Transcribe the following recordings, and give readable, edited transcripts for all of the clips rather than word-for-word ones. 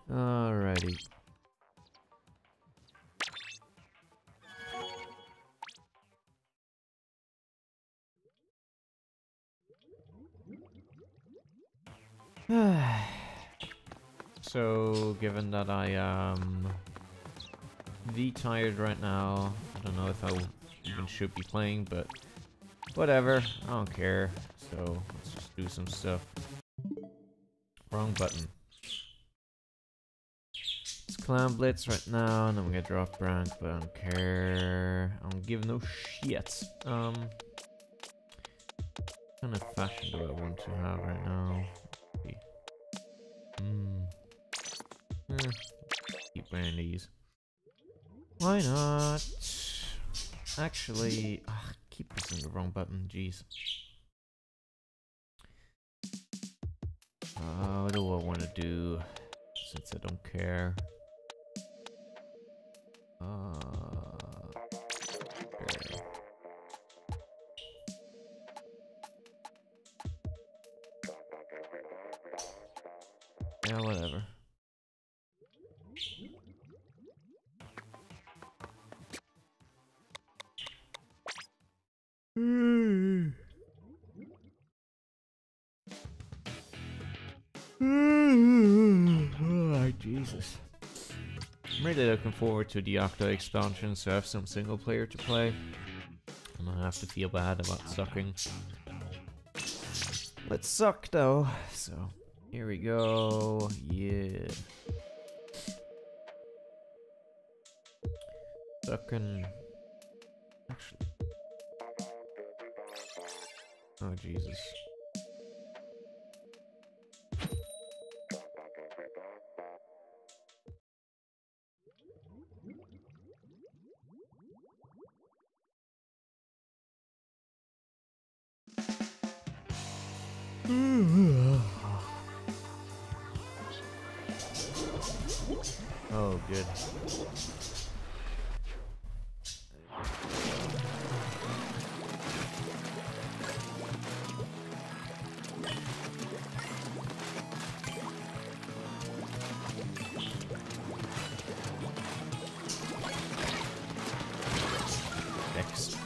Alrighty. So, given that I am tired right now, I don't know if I even should be playing, but whatever, I don't care. So, let's just do some stuff. Wrong button. It's Clan Blitz right now, and then we get drop rank, but I don't care. I don't give no shit. What kind of fashion do I want to have right now? Keep wearing these. Why not? Actually, keep pressing the wrong button, jeez. What do I want to do? Since I don't care. Okay. Yeah, whatever. Oh, Jesus. I'm really looking forward to the Octa expansion, so I have some single player to play. And I have to feel bad about sucking. Let's suck though. So, here we go. Yeah. Sucking. Actually. Oh, Jesus. Oh, good. Next.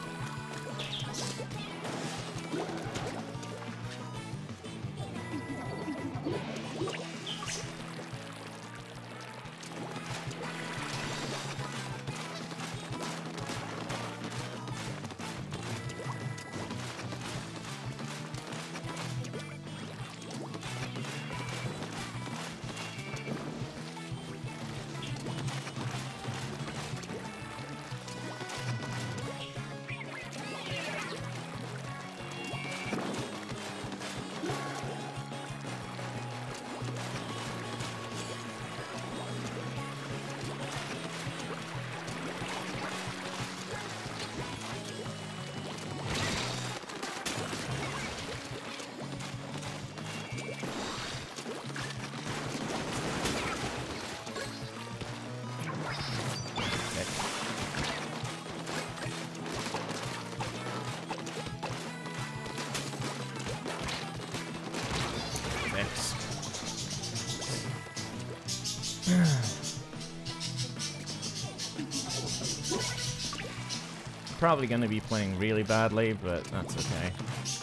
Probably going to be playing really badly, but that's okay.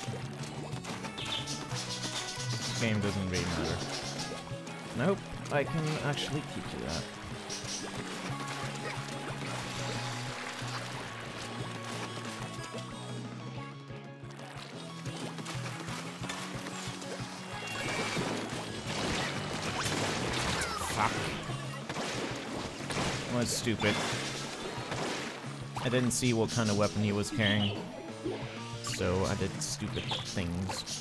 This game doesn't really matter. Nope, I can actually keep to that. Fuck. That was stupid. I didn't see what kind of weapon he was carrying, so I did stupid things.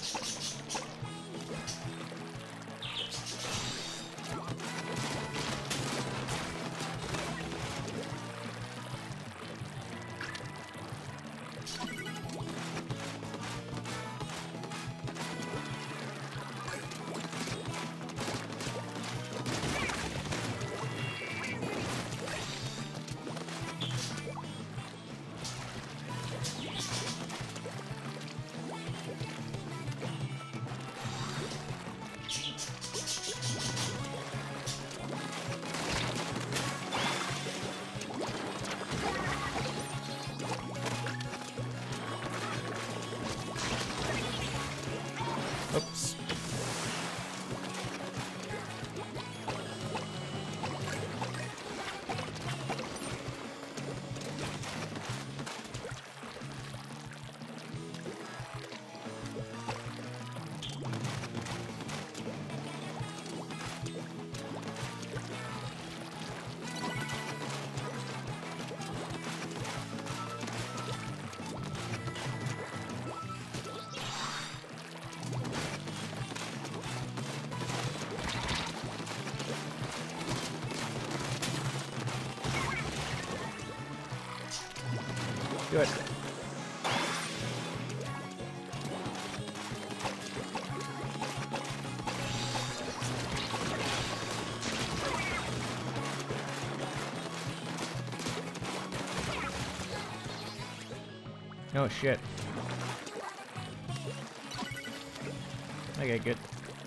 Good. Oh shit. Okay, good.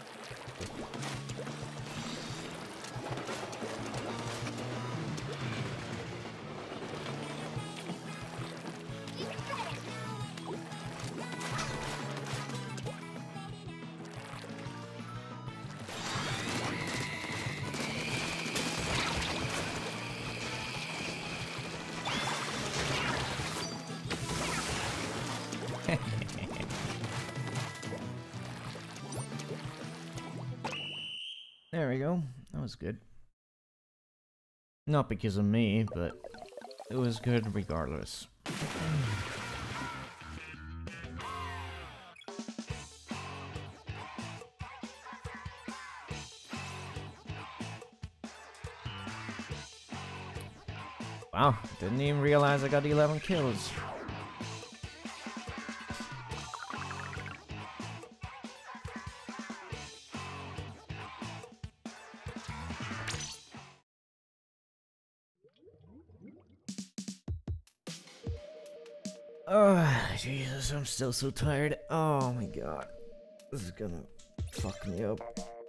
There we go. That was good. Not because of me, but it was good regardless. Wow, didn't even realize I got 11 kills. Oh, Jesus, I'm still so tired. Oh my god. This is gonna fuck me up.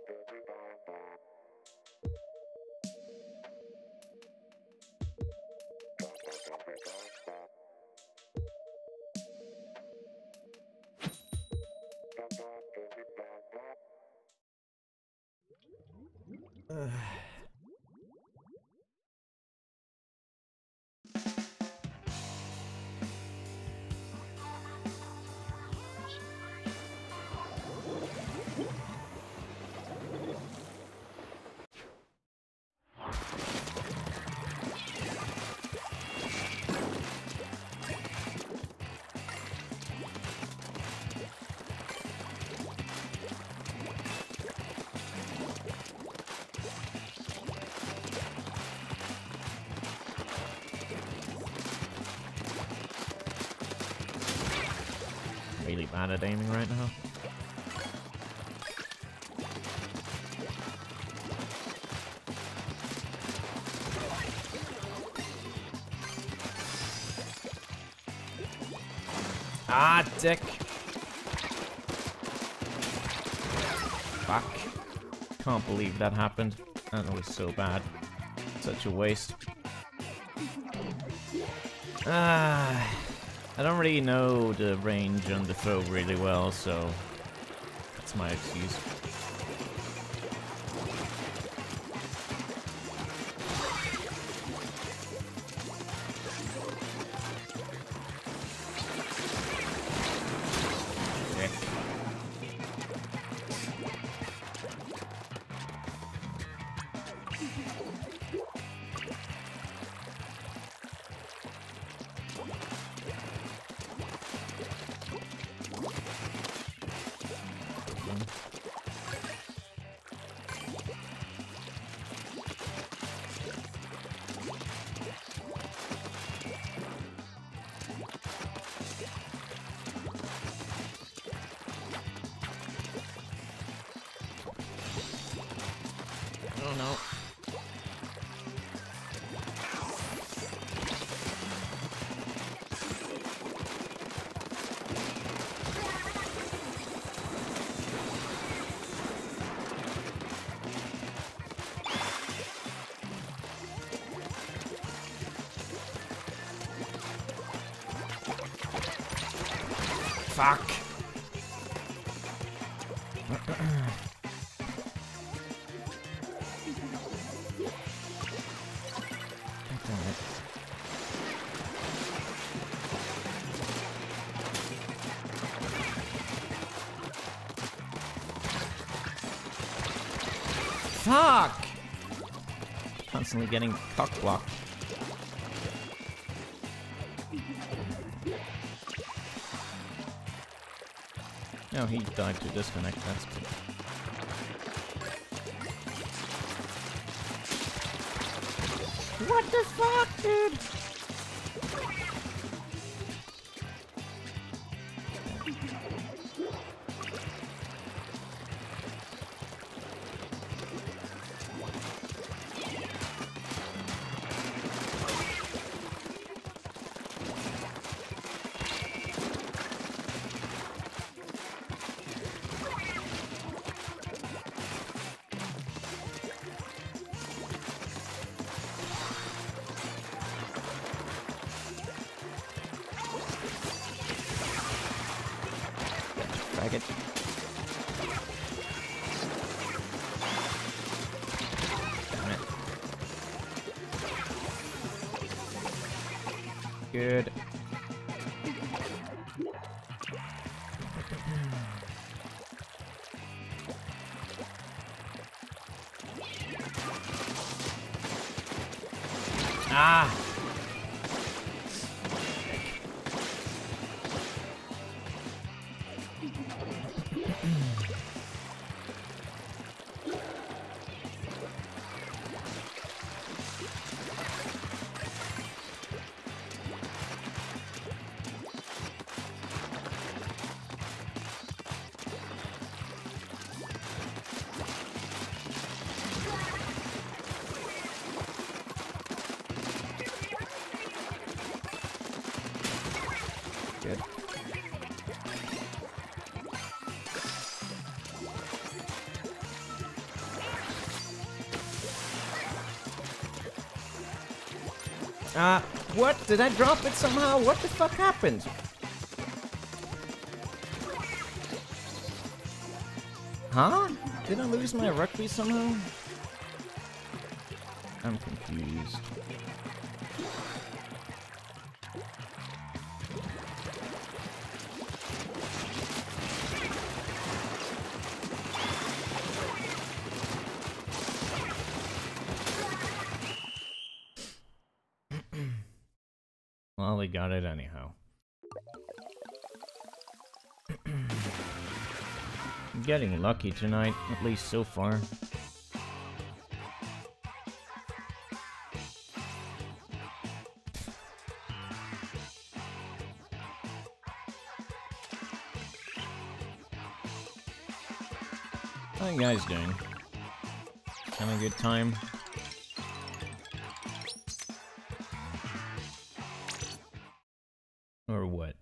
Really bad at aiming right now. Ah, dick. Fuck. Can't believe that happened. That was so bad. Such a waste. Ah. I don't really know the range on the throw really well, so that's my excuse. Oh no. Fuck. Fuck! Constantly getting cock blocked. No, he died to disconnect, that's good. What the fuck, dude? Good. Ah! Good. What? Did I drop it somehow? What the fuck happened? Huh? Did I lose my rugby somehow? I'm confused. Well, we got it anyhow. I'm getting lucky tonight, at least so far. How you guys doing? Having a good time? Or what?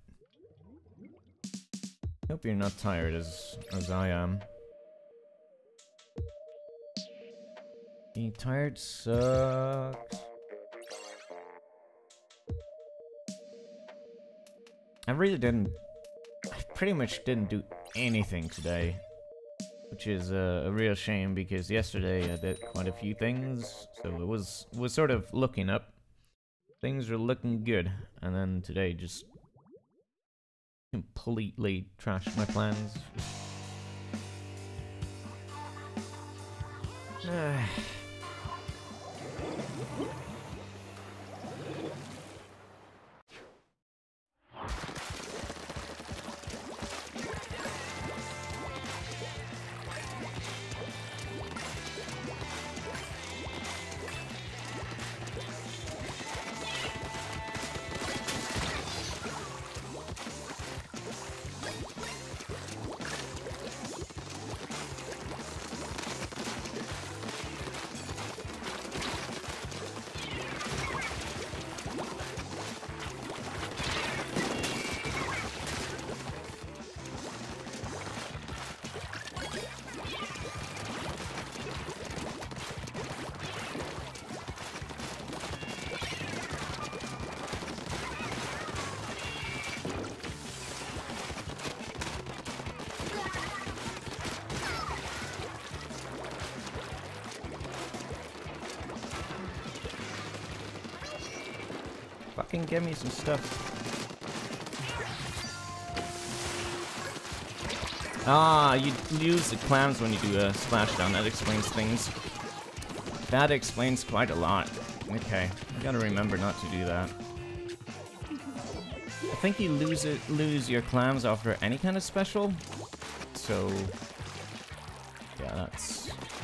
Hope you're not tired as I am. Being tired sucks. I pretty much didn't do anything today. Which is a real shame because yesterday I did quite a few things, so it was sort of looking up. Things were looking good, and then today just completely trashed my plans. Fucking give me some stuff. Ah, you lose the clams when you do a splashdown. That explains things. That explains quite a lot. Okay, I gotta remember not to do that. I think you lose your clams after any kind of special. So yeah, that's.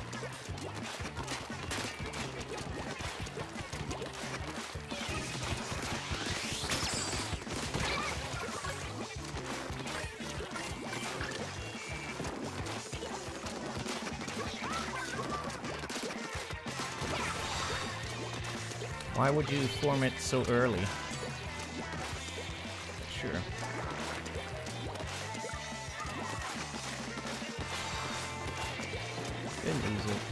Why would you form it so early? Sure. Didn't lose it.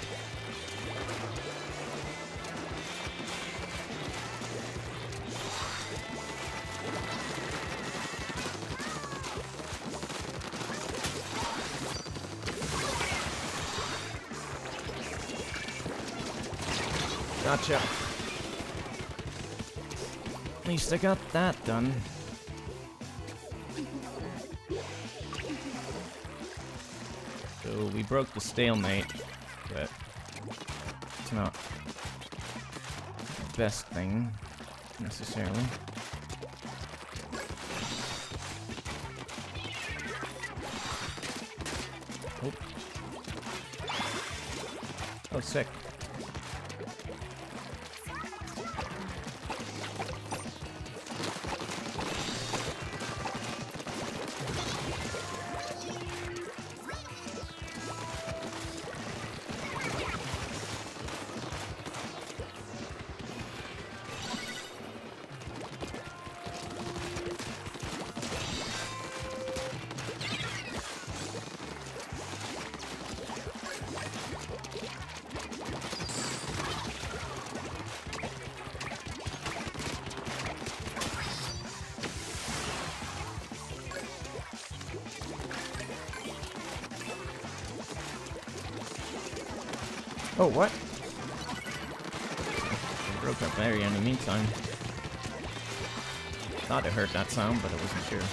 Gotcha. At least I got that done. So we broke the stalemate, but it's not the best thing, necessarily. Oh, oh sick. Oh, what? I broke that barrier in the meantime. Thought I heard that sound, but I wasn't sure.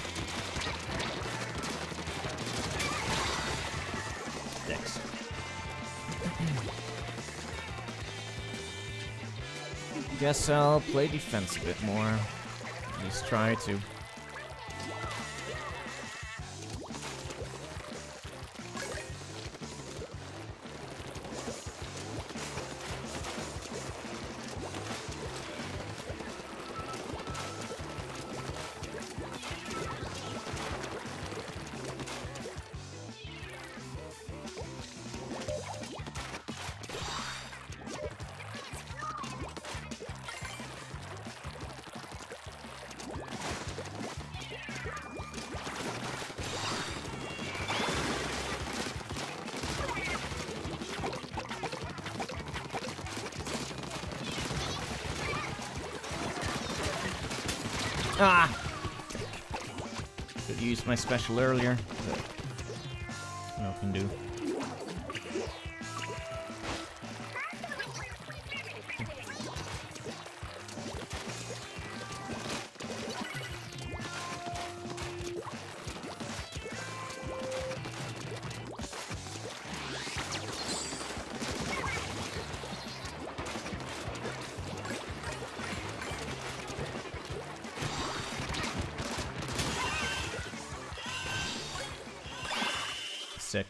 Thanks. Guess I'll play defense a bit more. At least try to. Ah! Could use my special earlier, but no can do. Sick.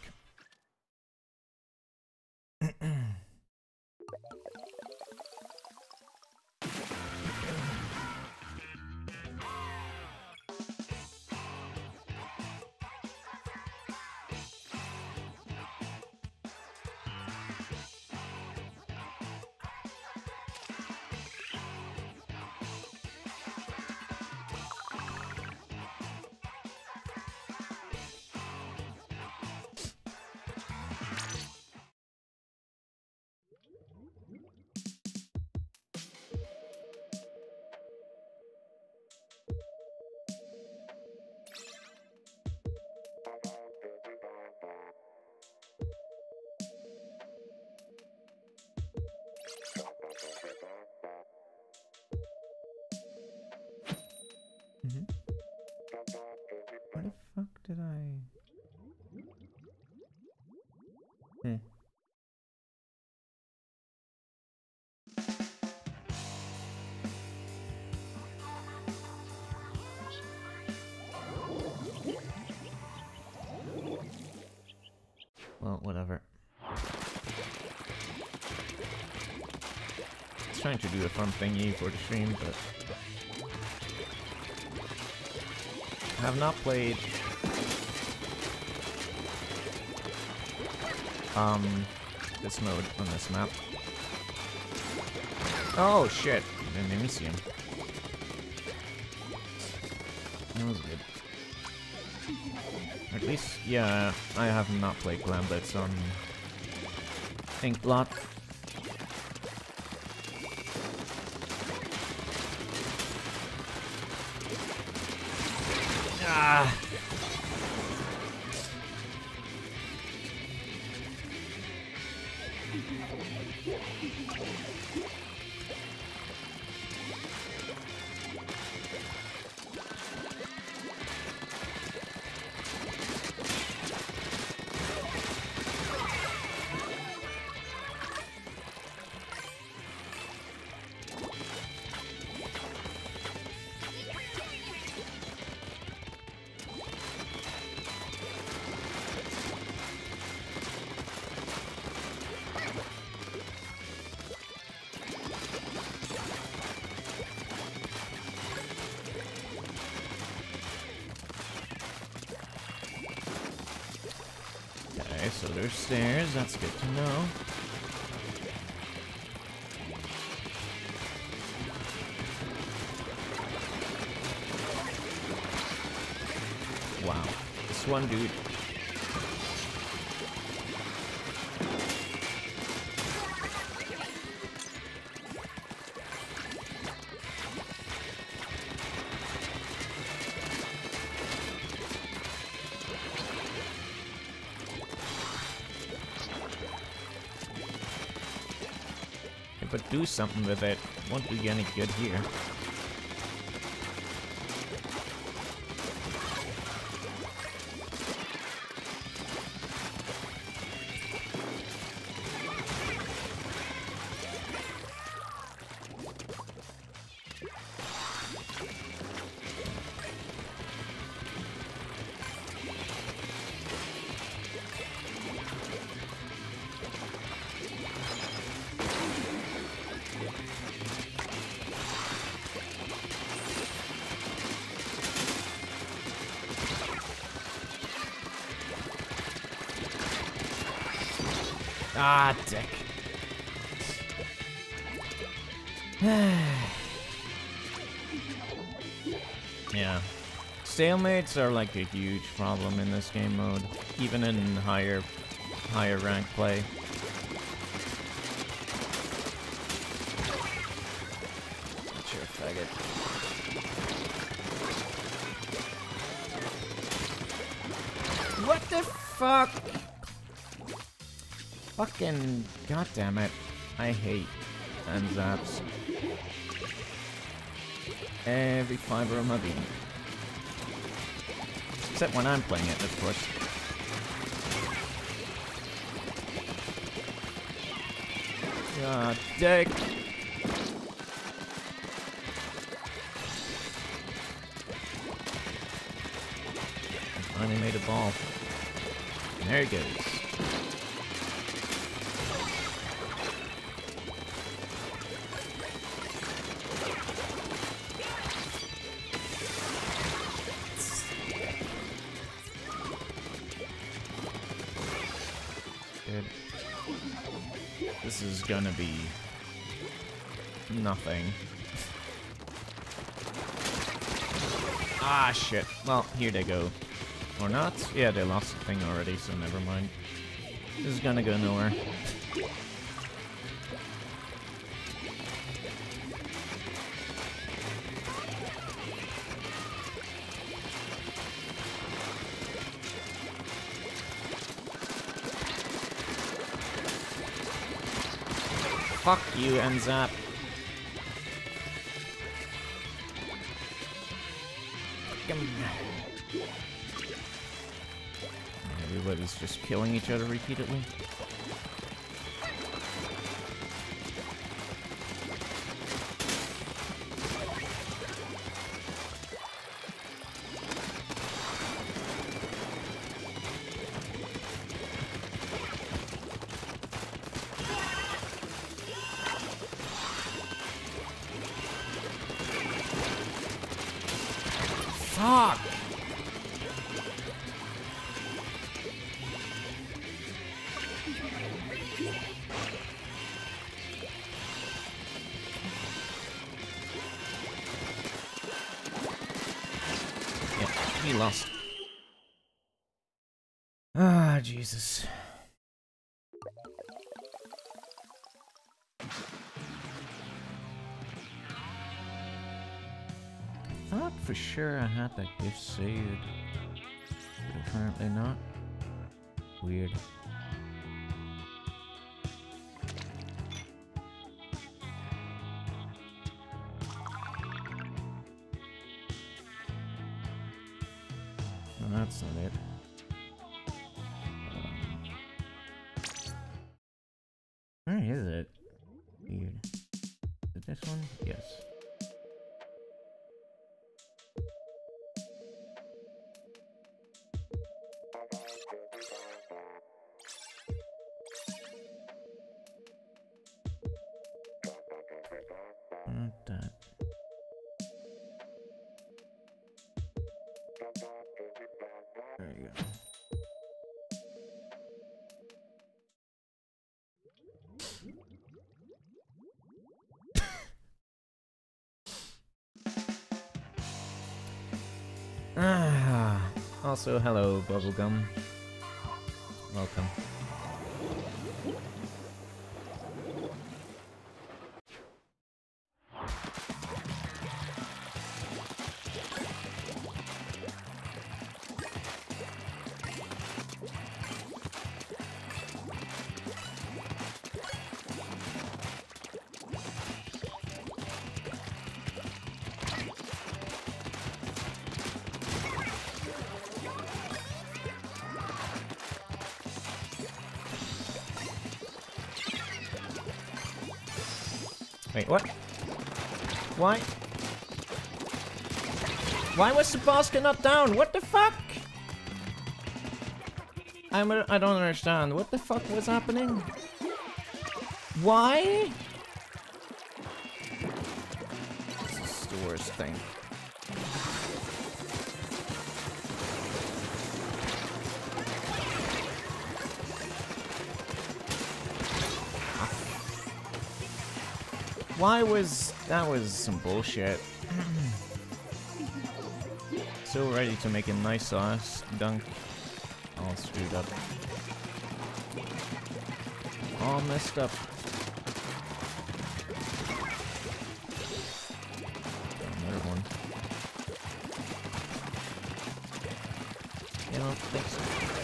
Where the fuck did I... Well, whatever. I was trying to do a fun thingy for the stream, but I have not played this mode on this map. Oh shit! I didn't even see him. That was good. At least, yeah, I have not played Glamblitz on Inkblot. Ah! better stairs, that's good to know. Wow, this one dude. But do something with it. Won't do any good here. Ah, dick. Yeah. Stalemates are like a huge problem in this game mode, even in higher rank play. Sure, faggot. What the fuck? Fucking goddammit. I hate and zaps. Every fiber of my being. Except when I'm playing it, of course. God, dick. I finally made a ball. And there it goes. This is gonna be nothing. Ah, shit. Well, here they go. Or not? Yeah, they lost the thing already, so never mind. This is gonna go nowhere. Fuck you, Enzap. Everybody's just killing each other repeatedly. Fuck! Yeah, he lost. Ah, Jesus. I thought for sure I had that gift saved, but apparently not. Weird. No, that's not it. Where is it? Weird. Is it this one? Yes. Not that. There you go. Also, hello, Bubblegum. Welcome. Wait, what? Why? Why was the basket not down? What the fuck? I don't understand. What the fuck was happening? Why? This is the worst thing. Why was... that was some bullshit. So ready to make a nice ass dunk. All screwed up. All messed up. Another one. I don't think so.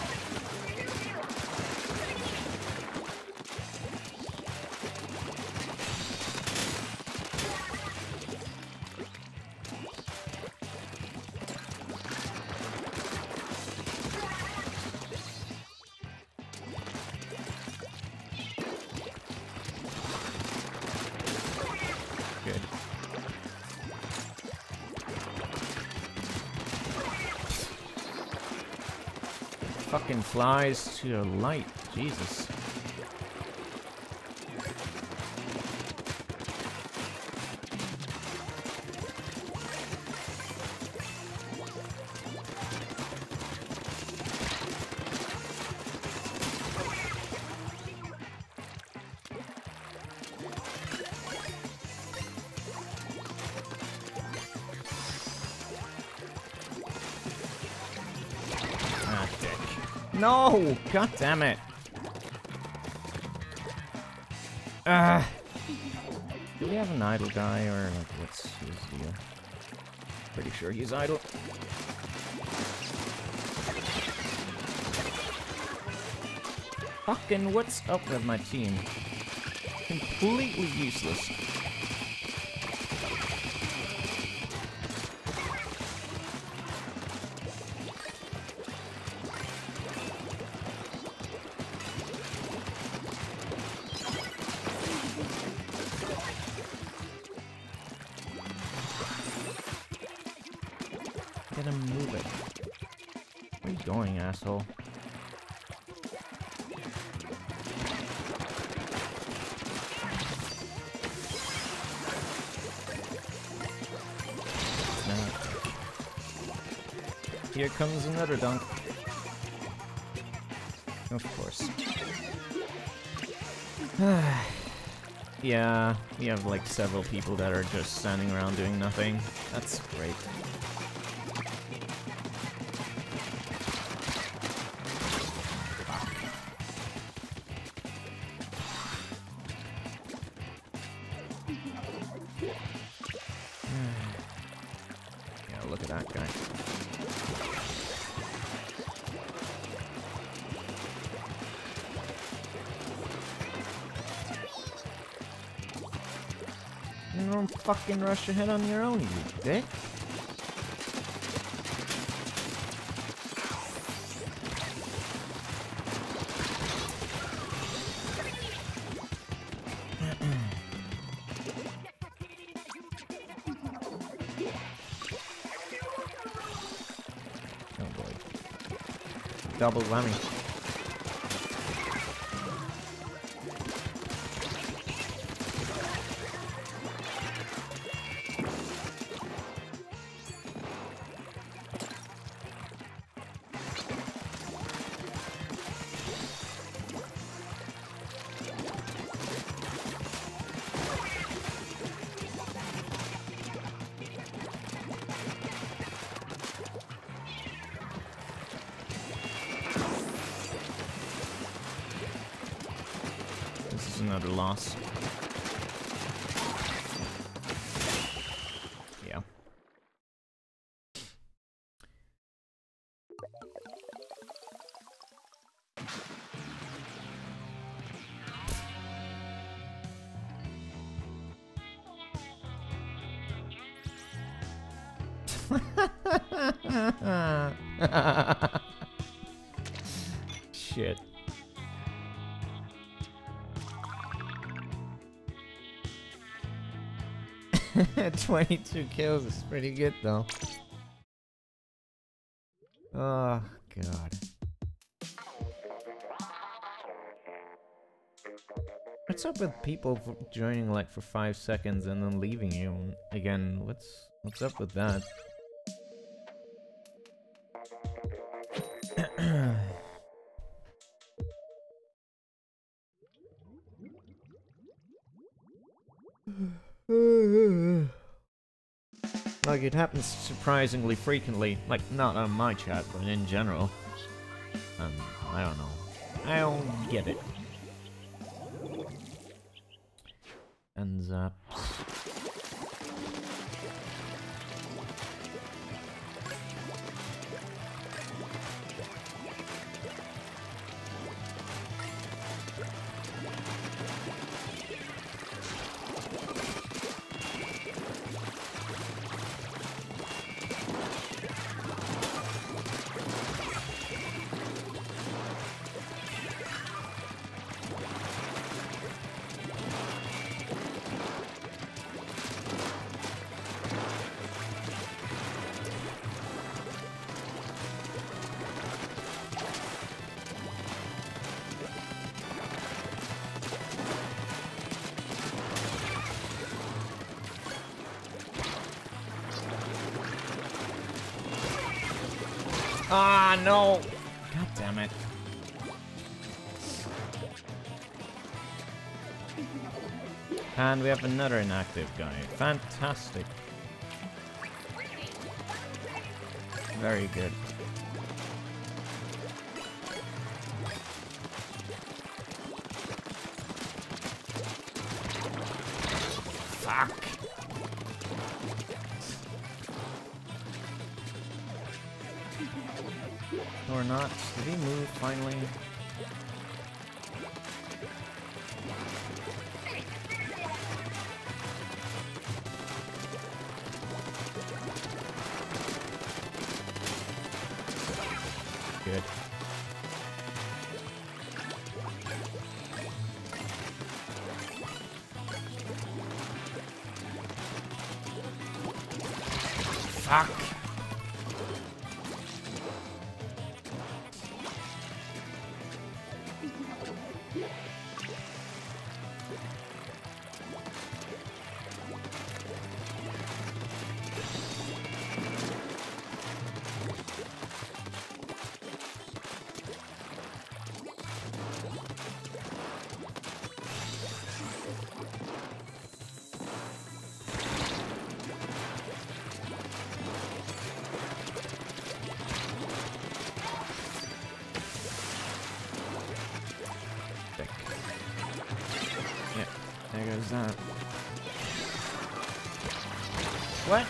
Fucking flies to the light. Jesus. No! God damn it. Do we have an idle guy, or like, what's his deal? Pretty sure he's idle. Fucking what's up with my team? Completely useless. Get him moving. Where are you going, asshole? Here comes another dunk. Of course. Yeah, we have like several people that are just standing around doing nothing. That's great. Yeah, look at that guy. You don't fucking rush ahead on your own, you dick. Oh boy. Double whammy. is another loss. Yeah. Shit. $22 kills is pretty good though. Oh god. What's up with people joining like for 5 seconds and then leaving you again? What's up with that? Like, it happens surprisingly frequently. Like, not on my chat, but in general. I don't know. I don't get it. And zaps. Ah, no! God damn it. And we have another inactive guy. Fantastic. Very good. Fuck! Or not. Did he move finally? Good. Fuck! There goes that. What?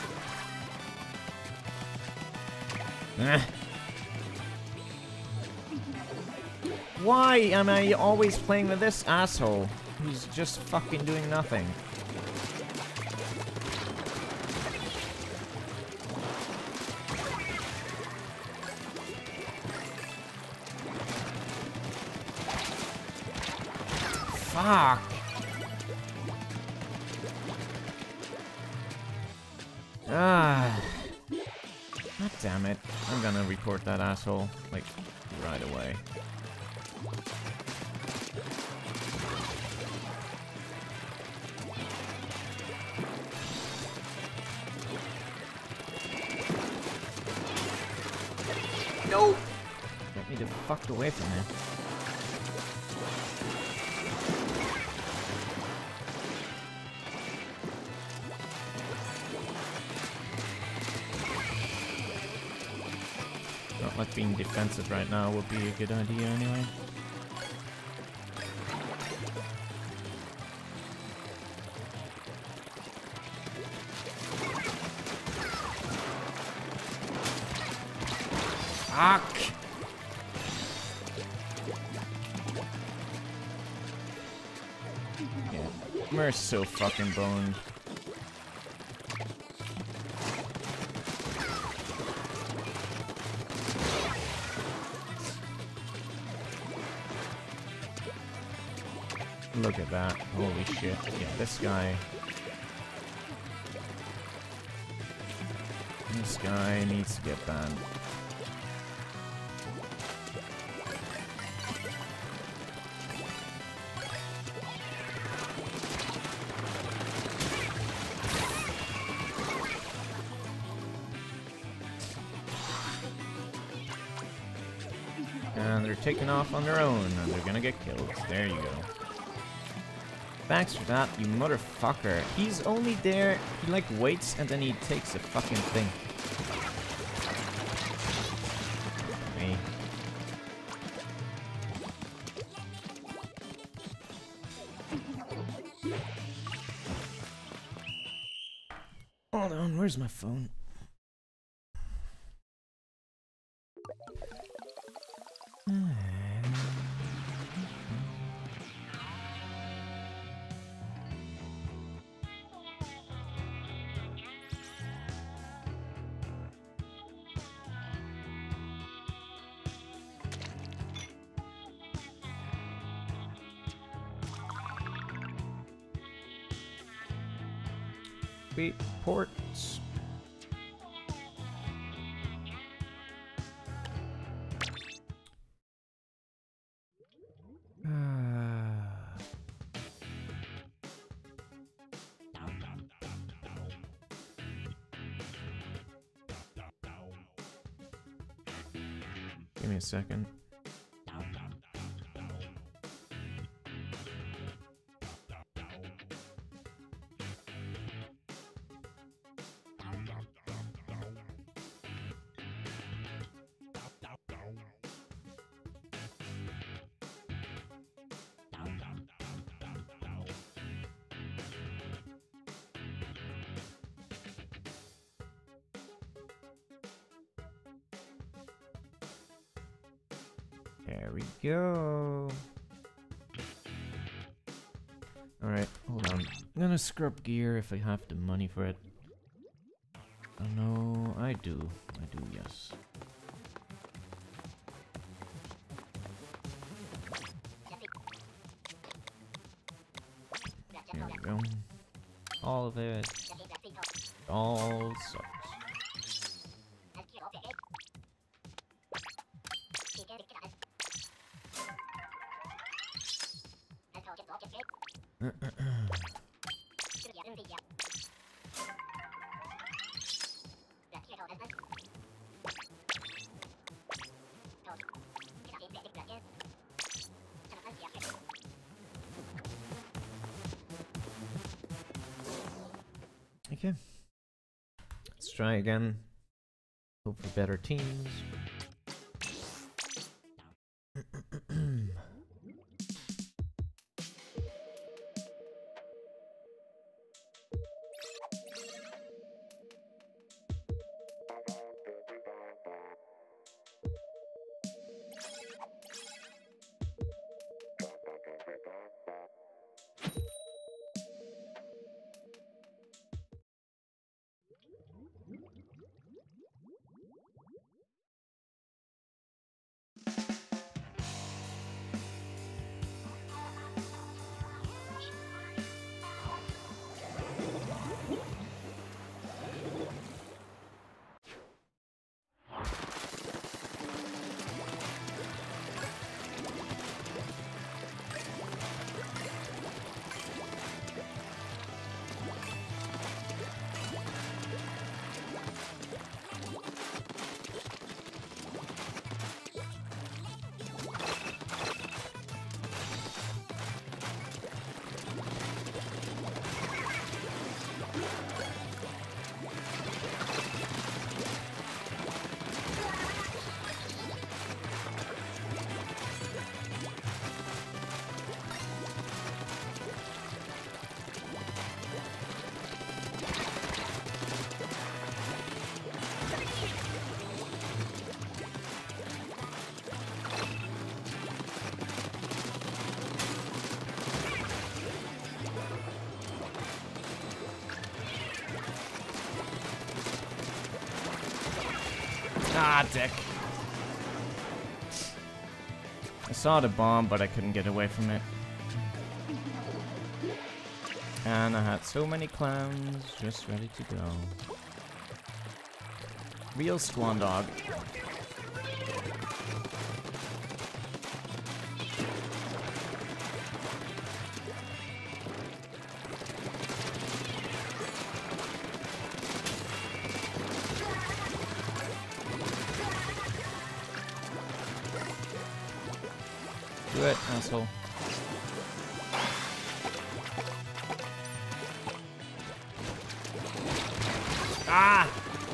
Why am I always playing with this asshole who's just fucking doing nothing? Fuck. Ah. God damn it. I'm gonna report that asshole, like, right away. No! Get me the fuck away from him. Not like being defensive right now would be a good idea anyway. Fuck! Yeah, we're so fucking boned. Look at that. Holy shit. Yeah, this guy. This guy needs to get banned. And they're taking off on their own, and they're gonna get killed. There you go. Thanks for that, you motherfucker. He's only there, he like waits, and then he takes a fucking thing. Me. Hold on, where's my phone? Reports. Give me a second. There we go. Alright, hold on. I'm gonna scrub gear if I have the money for it. Oh no, I do. I do, yes. There we go. All of it. All sucks. Okay. Let's try again. Hope for better teams. Ah, dick. I saw the bomb, but I couldn't get away from it. And I had so many clowns just ready to go. Real swan dog. Do it, asshole. Ah!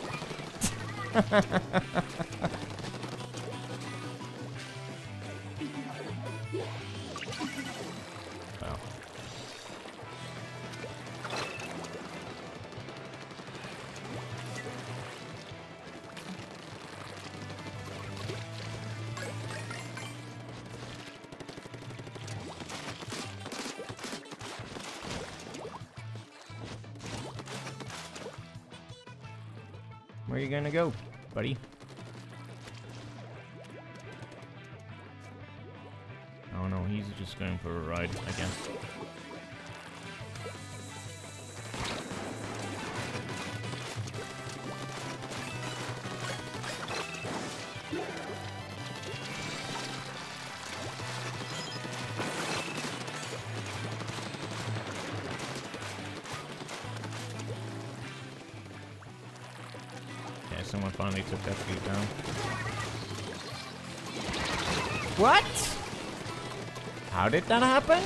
Well. Where are you gonna go, buddy? Oh no, he's just going for a ride, I guess. Someone finally took that feet down. What? How did that happen?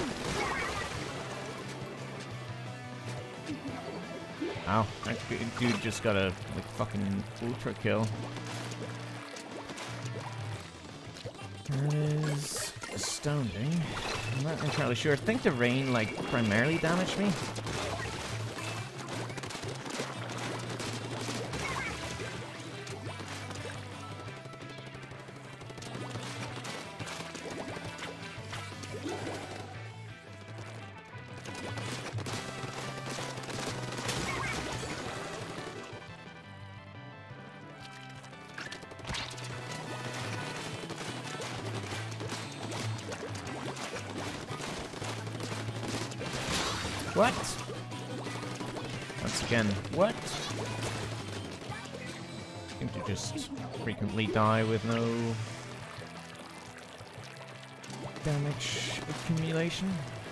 Ow, that dude just got a like fucking ultra kill. That is astounding. I'm not entirely sure. I think the rain like primarily damaged me. What? Once again, what? Seem to just frequently die with no damage accumulation.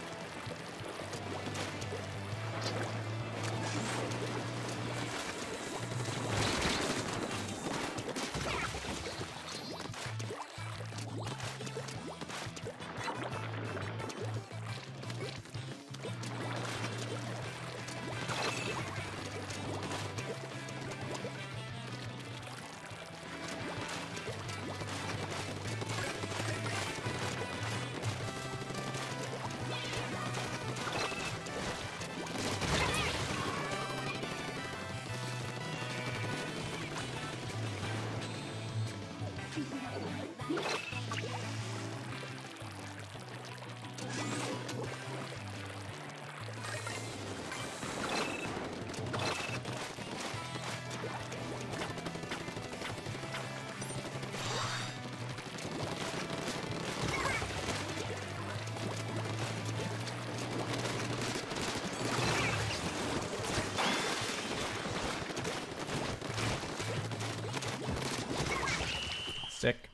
Sick.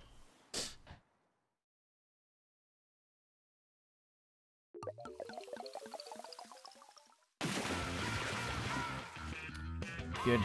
Good.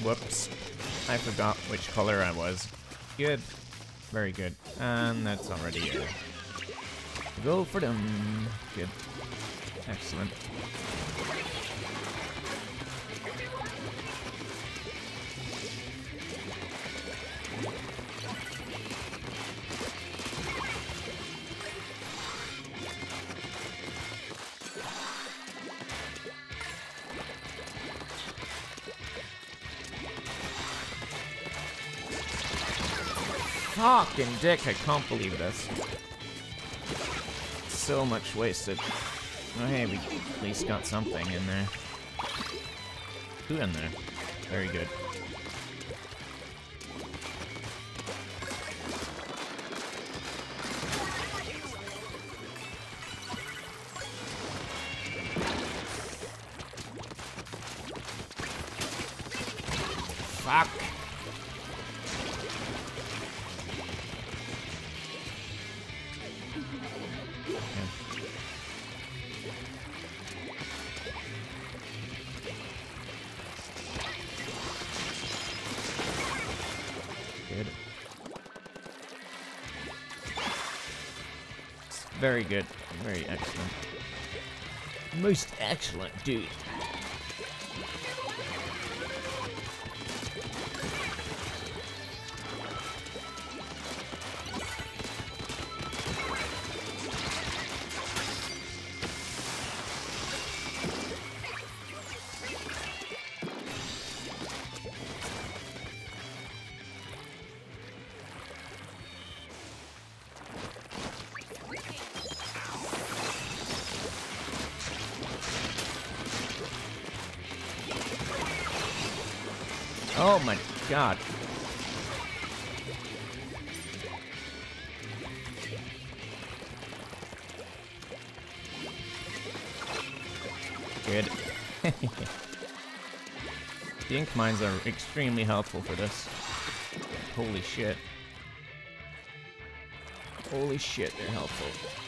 Whoops. I forgot which color I was. Good. Very good. And that's already a go for them. Good. Excellent. Fucking dick, I can't believe this. So much wasted. Oh hey, we at least got something in there. Two in there. Very good. Fuck! Good. Very good. Very excellent. Most excellent, dude. Oh my god. Good. The ink mines are extremely helpful for this. Holy shit. Holy shit, they're helpful.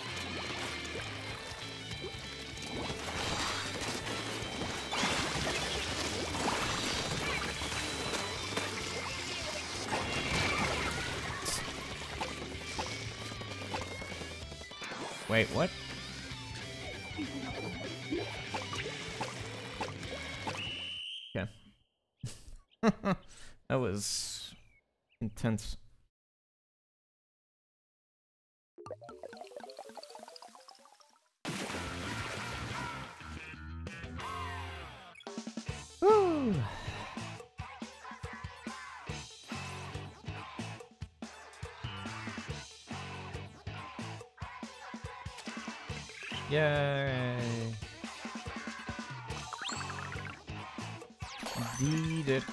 Wait, what? Okay. That was intense. Woo. Yay! Did it.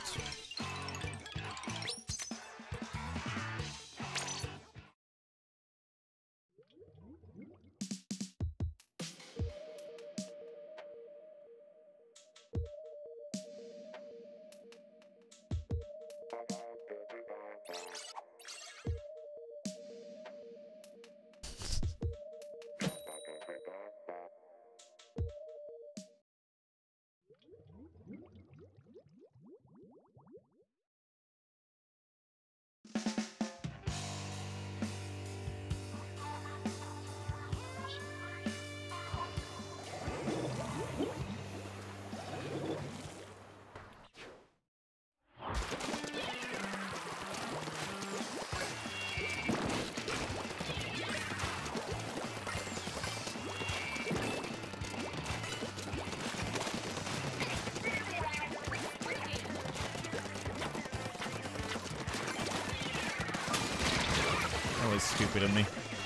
That was stupid of me.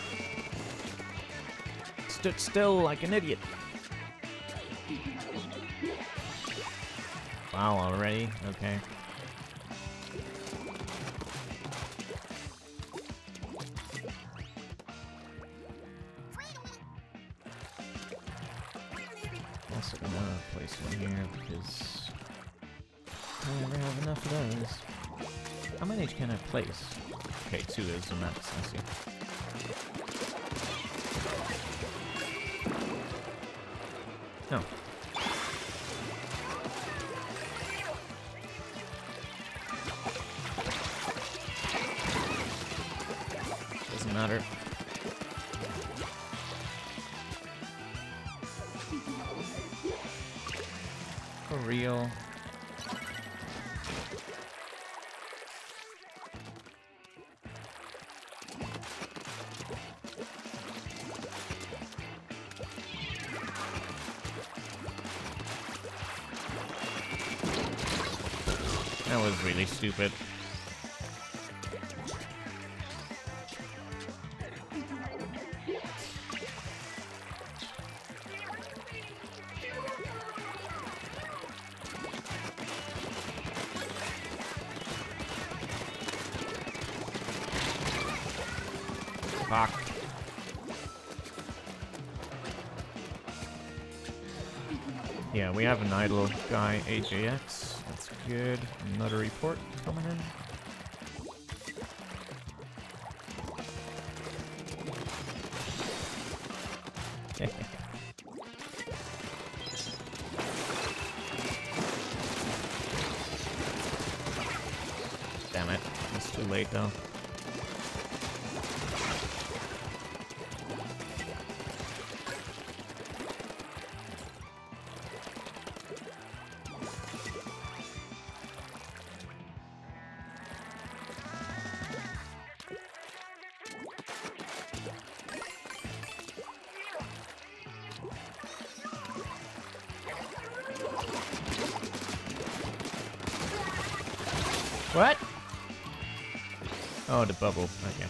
Stood still like an idiot. Wow, already? Okay. Also gonna place one here because I never have enough of those. How many can I place? Okay, 2 is the max, I see. No. doesn't matter. For real. That was really stupid. Fuck. Yeah, we have an idle guy, AJX. That's good. Another report coming in. Damn it. It's too late though. What? Oh, the bubble. Okay.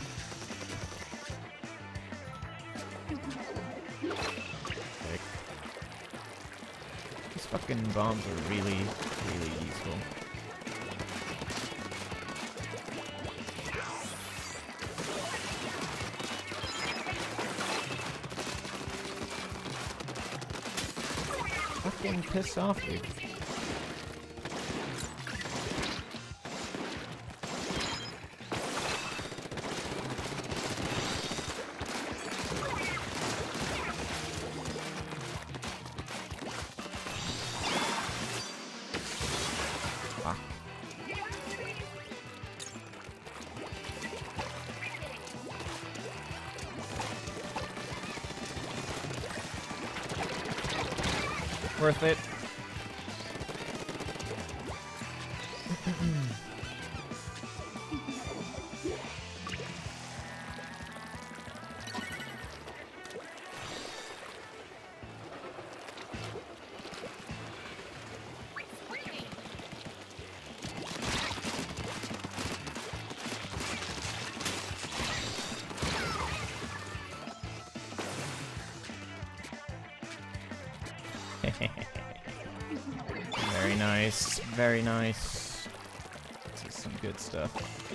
Sick. These fucking bombs are really, really useful. Fucking piss off, dude. Worth it. Very nice, very nice. This is some good stuff.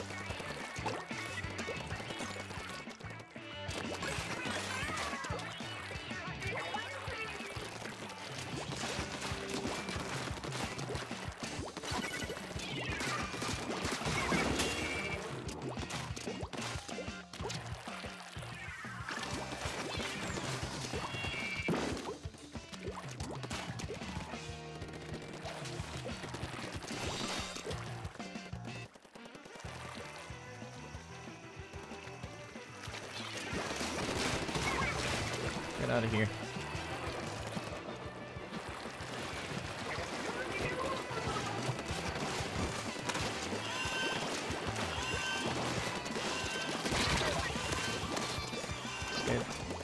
Get out of here. Good.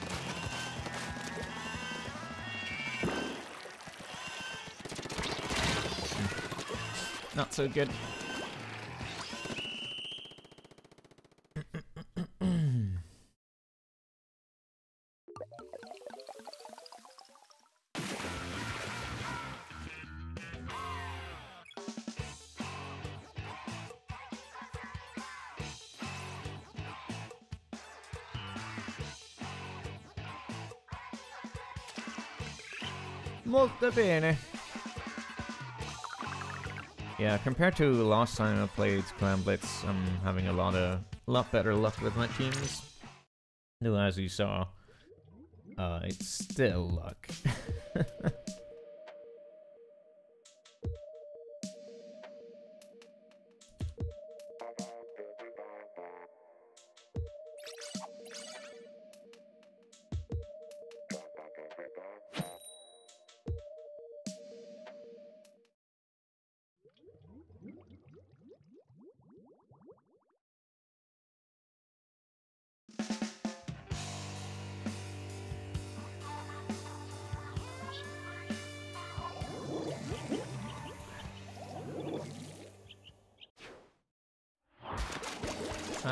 Not so good. Molto bene. Yeah, compared to last time I played Clan Blitz, I'm having a lot better luck with my teams. Though, as you saw, it's still luck.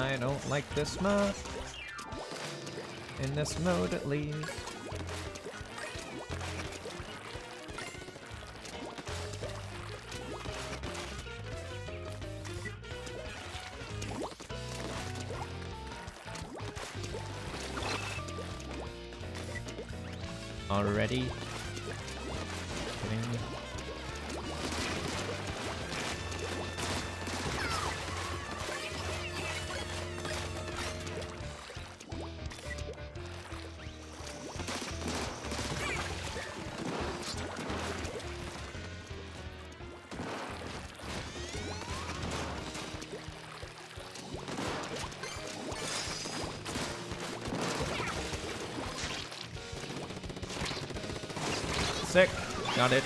I don't like this map. In this mode, at least. Already? Kidding me? Sick. Got it.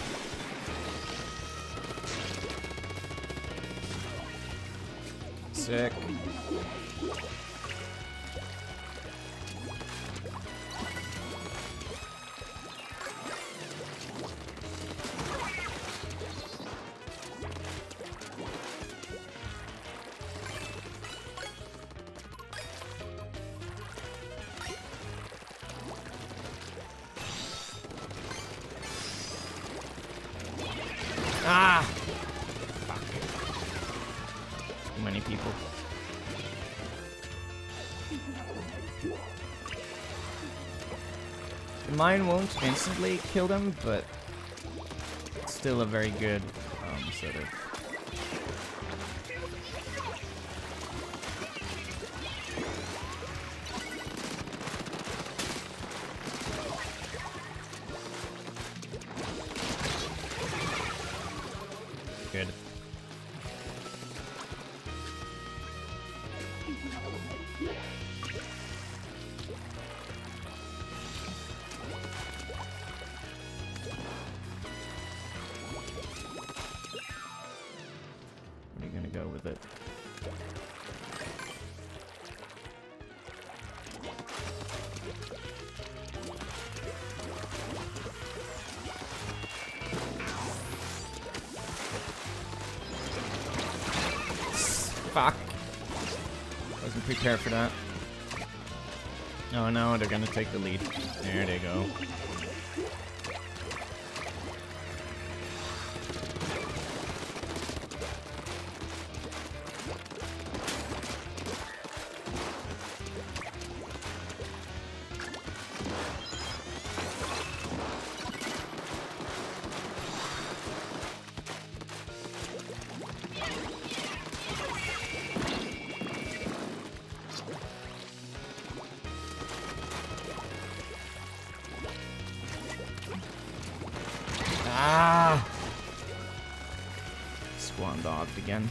Sick. Ah! Fuck. Too many people. Mine won't instantly kill them, but it's still a very good sort of. Good. Where are you gonna go with it? Fuck. Wasn't prepared for that. Oh no, they're gonna take the lead. There they go. Ah! Swan dogged again.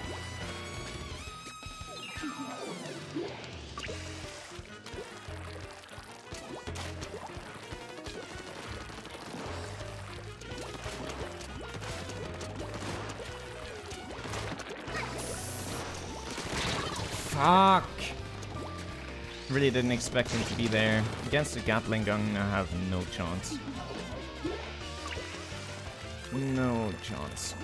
Fuck! Really didn't expect him to be there. Against the Gatling gun, I have no chance. No chance.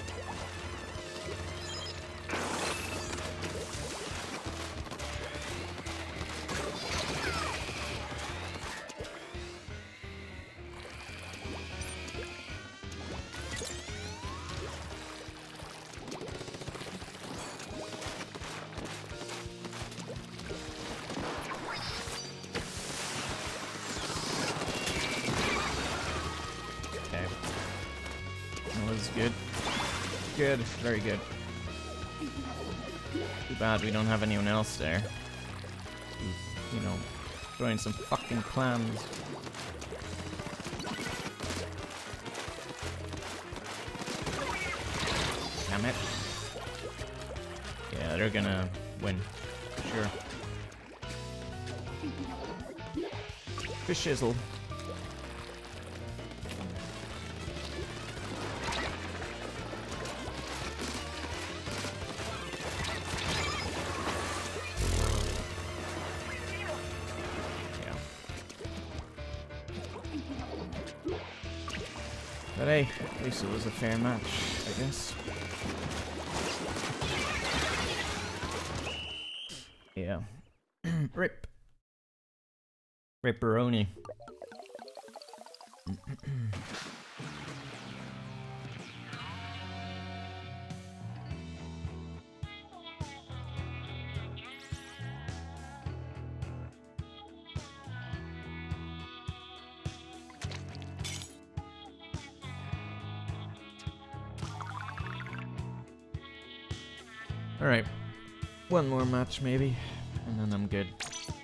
Good. Good. Very good. Too bad we don't have anyone else there. You know, throwing some fucking plans. Damn it. Yeah, they're gonna win. Sure. For shizzle. But hey, at least it was a fair match, I guess. Rip. Ripperoni. Alright. One more match maybe, and then I'm good.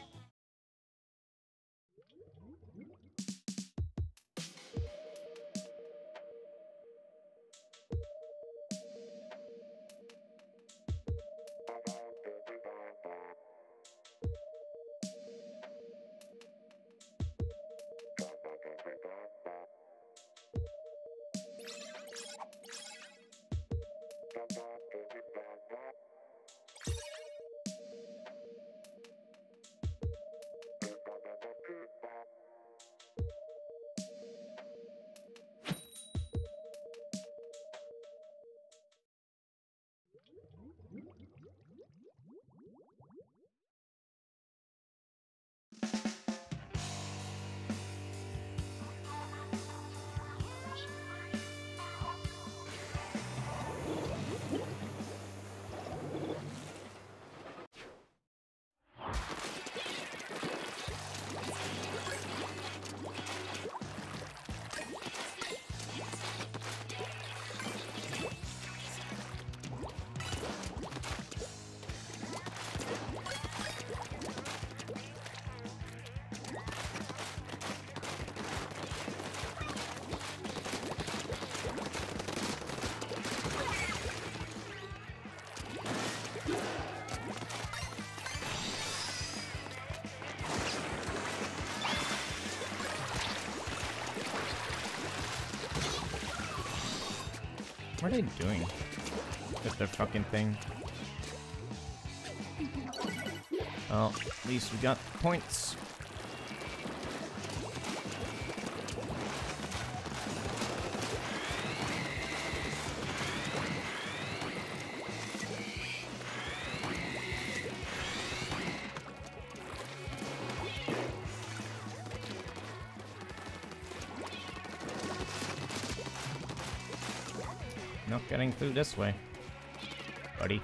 What are they doing with their fucking thing? Well, at least we got points. Not getting through this way, buddy.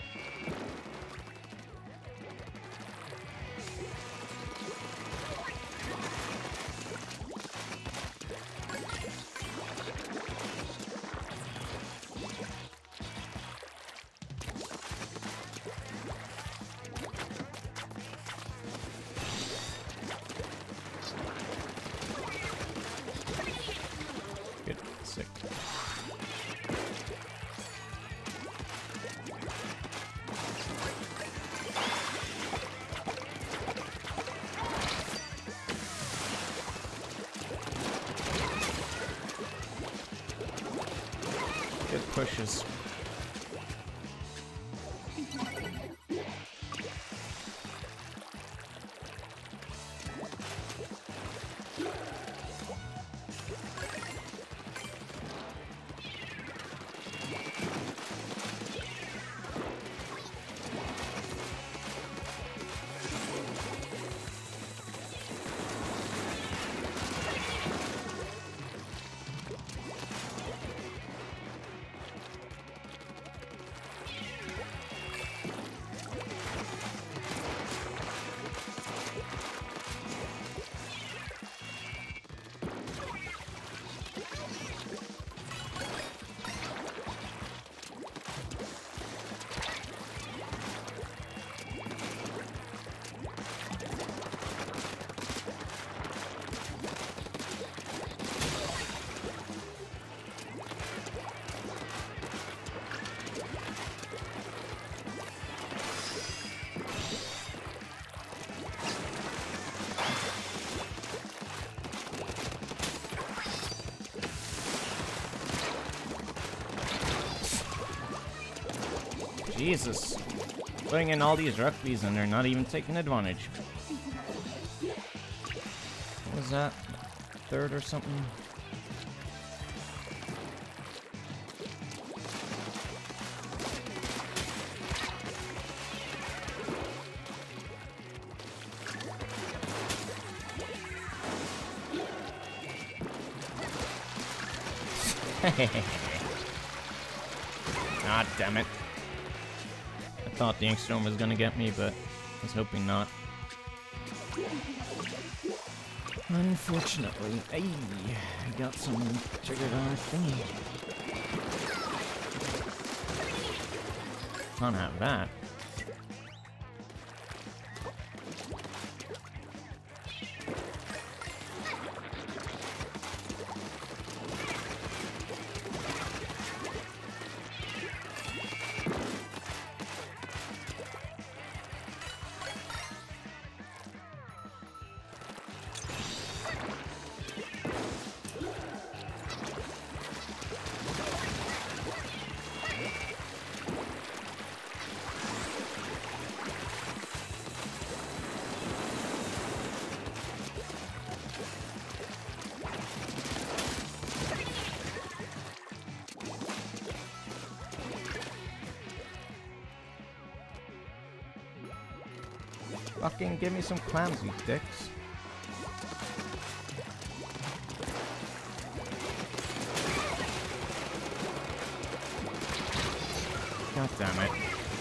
Good, sick. Good pushes. Jesus. Putting in all these rugbies and they're not even taking advantage. What was that? Third or something? Ah, damn it. I thought the Ink Storm was gonna get me, but I was hoping not. Unfortunately, I got someone triggered on our thingy. Can't have that. Fucking give me some clams, you dicks. God damn it.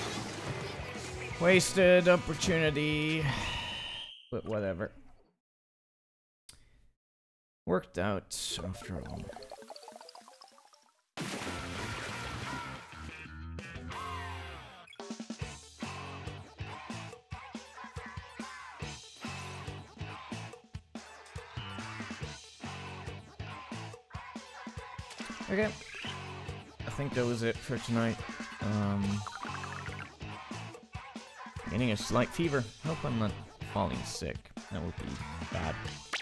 Wasted opportunity. But whatever. Worked out after all. Okay. I think that was it for tonight. Getting a slight fever. Hope I'm not falling sick. That would be bad.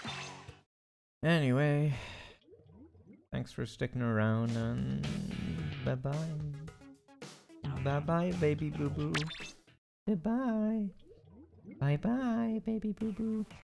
Anyway, thanks for sticking around and bye-bye. Bye-bye, baby boo-boo. Goodbye. Bye-bye, baby boo-boo.